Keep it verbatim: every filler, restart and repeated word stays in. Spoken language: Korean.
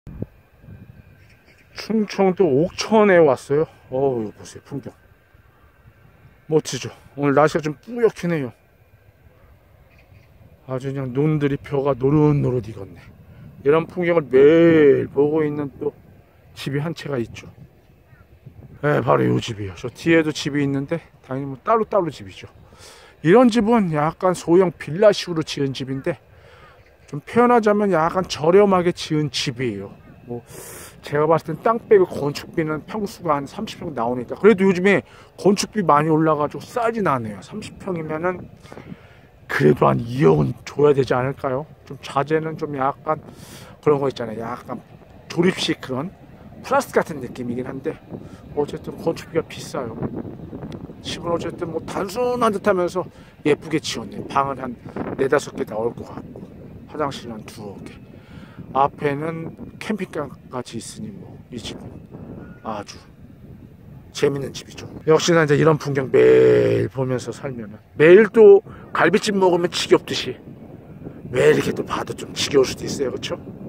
충청도 옥천에 왔어요. 어우, 이거 보세요, 풍경 멋지죠. 오늘 날씨가 좀 뿌옇긴 해요. 아주 그냥 논들이 벼가 노릇노릇 익었네. 이런 풍경을 매일 보고 있는 또 집이 한 채가 있죠. 네, 바로 이 집이에요. 저 뒤에도 집이 있는데 당연히 뭐 따로따로 집이죠. 이런 집은 약간 소형 빌라식으로 지은 집인데, 좀 표현하자면 약간 저렴하게 지은 집이에요. 뭐 제가 봤을 땐 땅 빼고 건축비는 평수가 한 삼십 평 나오니까, 그래도 요즘에 건축비 많이 올라가지고 싸진 않아요. 삼십 평이면은 그래도 한 이억은 줘야 되지 않을까요? 좀 자재는 좀 약간 그런 거 있잖아요. 약간 조립식 그런 플라스틱 같은 느낌이긴 한데, 어쨌든 건축비가 비싸요. 집은 어쨌든 뭐 단순한 듯 하면서 예쁘게 지었네. 방은 한 네다섯 개 나올 것 같고, 화장실은 한 두어 개. 앞에는 캠핑장 같이 있으니 뭐 이 집은 아주 재밌는 집이죠. 역시나 이제 이런 풍경 매일 보면서 살면은, 매일 또 갈비찜 먹으면 지겹듯이 매일 이렇게 또 봐도 좀 지겨울 수도 있어요. 그렇죠?